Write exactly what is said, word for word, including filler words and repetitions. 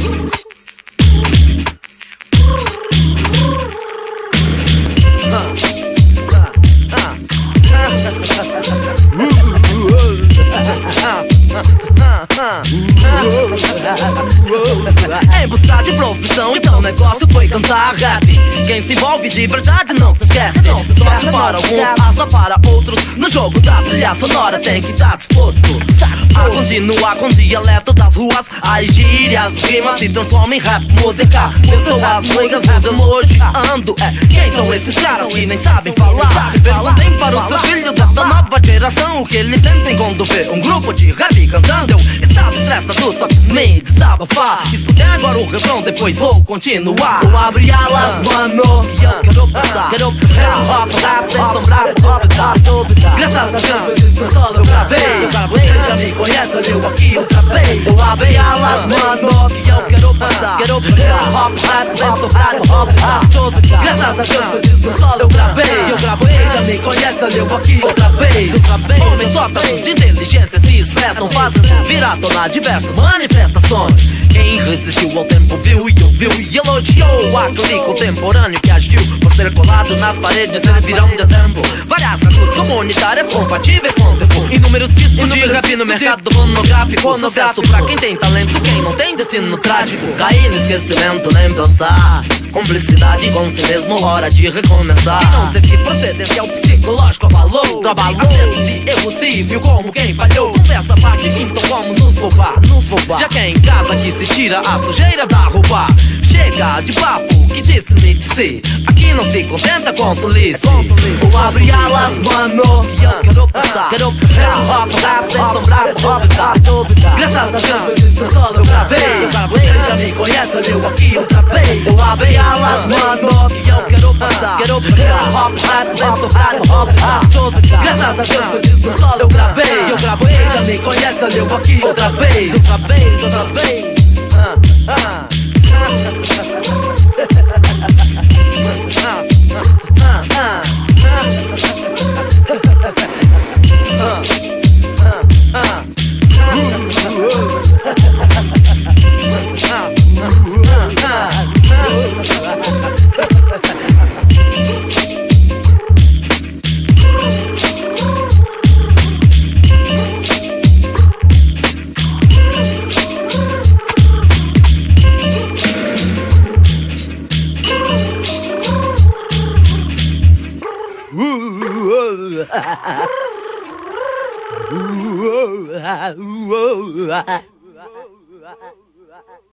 Em busca de profissão, então o negócio foi cantar rap. Quem se envolve de verdade não se esquece. Sorte para alguns, asa para outros. No jogo da trilha sonora tem que estar disposto a continuar com o dialeto das ruas. As gírias, rimas se transformam em rap, música. Pessoas leigas vos elogiando. É, quem são esses caras que nem sabem falar? Perguntem para os seus filhos desta nova geração o que eles sentem quando vê um grupo de rap cantando. Eu estava estressado, só quis me desabafar. Escutei agora o refrão, depois vou continuar. Eu abri alas, mano, que eu quero passar. Quero passar, rap, sem sombrar dúvida. Graças a Deus, eu disse solo, eu gravei. Eu gravei, já me conhece, eu aqui outra vez. Eu abri alas, mano, que eu quero passar. Quero passar, rap, sem sombrar dúvida. Graças a Deus, eu disse solo, eu gravei. Eu gravei, já me conhece, eu aqui outra vez. Homens dotados de inteligência se expressam, fazendo virar tona diversas manifestações. Quem resistiu ao tempo viu e ouviu e elogiou aquele contemporâneo que agiu por ser colado nas paredes, servirão de exemplo. Várias radios comunitárias compatíveis com o tempo. Inúmeros discos de rap no mercado fonográfico. Sucesso pra quem tem talento, quem não tem destino trágico. Cair no esquecimento, nem pensar. Cumplicidade com si mesmo, hora de recomeçar. Quem não teve procedência ao psicológico abalou. Trabalhou, acertos e erros se viu como quem falhou. Conversa a parte, então vamos nos poupar, nos poupar. Já que é em casa que se tira a sujeira da roupa. Chega de papo que disse-me disse. Aqui não se contenta com tolice. Vou abrir alas, mano, que eu quero passar. Quero passar, rap, sem sombrar dúvida. Graças a Deus, eu disse solo, eu gravei. Eu gravei, já me conhece, eu aqui outra vez. Vou abrir alas, mano, que eu quero passar. Quero passar, rap, sem sombrar dúvida. Graças a Deus, eu disse solo, eu gravei. Eu gravei, já me conhece, eu aqui outra vez. Outra vez, outra vez. Ah, ah. Ooh, oh, oh, oh, oh.